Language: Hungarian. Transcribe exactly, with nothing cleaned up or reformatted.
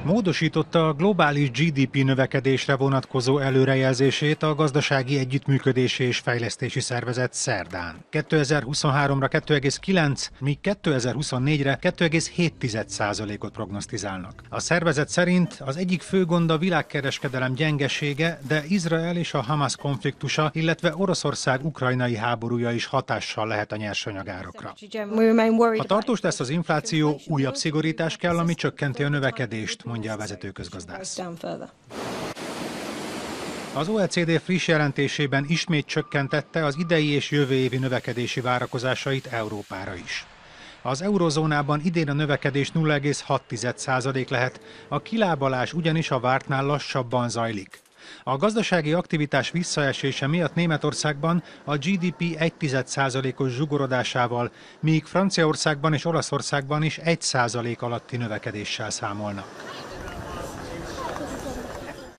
Módosította a globális gé dé pé növekedésre vonatkozó előrejelzését a Gazdasági Együttműködési és Fejlesztési Szervezet szerdán. kétezer-huszonháromra kettő egész kilenc, míg kétezer-huszonnégyre kettő egész hét százalékot prognosztizálnak. A szervezet szerint az egyik fő gond a világkereskedelem gyengesége, de Izrael és a Hamas konfliktusa, illetve Oroszország ukrajnai háborúja is hatással lehet a nyersanyagárakra. Ha tartós lesz az infláció, újabb szigorítás kell, ami csökkenti a növekedést, mondja a vezető közgazdász. Az o e cé dé friss jelentésében ismét csökkentette az idei és jövő évi növekedési várakozásait Európára is. Az eurozónában idén a növekedés nulla egész hat százalék lehet, a kilábalás ugyanis a vártnál lassabban zajlik. A gazdasági aktivitás visszaesése miatt Németországban a gé dé pé egy százalékos zsugorodásával, míg Franciaországban és Olaszországban is egy százalék alatti növekedéssel számolnak.